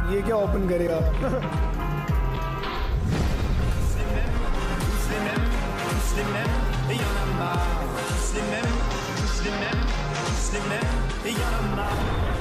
ये क्या ओपन करेगा? tous les mêmes, et y en a marre.